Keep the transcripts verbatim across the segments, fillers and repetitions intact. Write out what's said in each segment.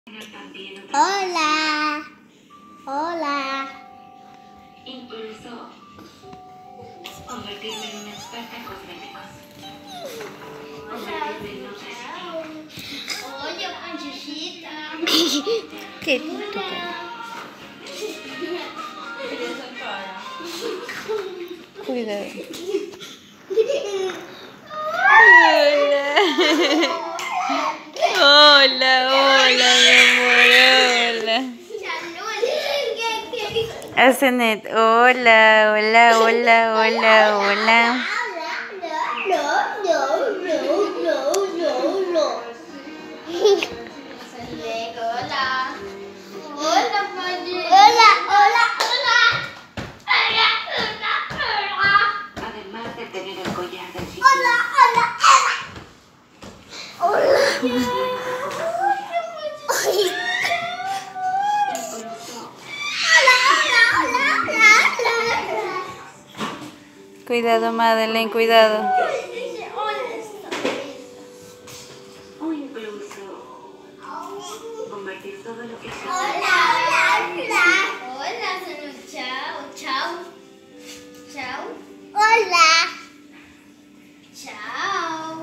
Hola. Hola. Incluso convertirme en una experta en cosméticos. Convertirme en nutricionista. Oye, Panchuchita. ¿Qué toca? Cuidado. Hola. Hola, hola, mi amor, hola. Asenet, hola, hola, hola, hola, hola. Además de tener el collar del chiquillo. Cuidado, Madeleine, cuidado. O incluso convertir todo lo que sea. Hola, señor. Chao, chao. Chao. Hola. Chao.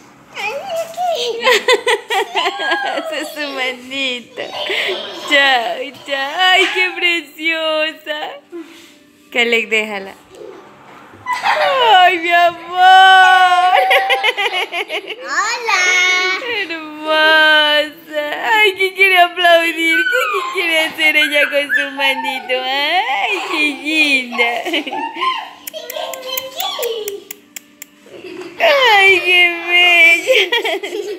Esa es su manita. Chao, chao. Ay, qué preciosa. Calec, déjala. Ay, mi amor. Hola. Hermosa. Ay, ¿qué quiere aplaudir? ¿Qué, qué quiere hacer ella con su manito? Ay, qué linda. Ay, qué bella.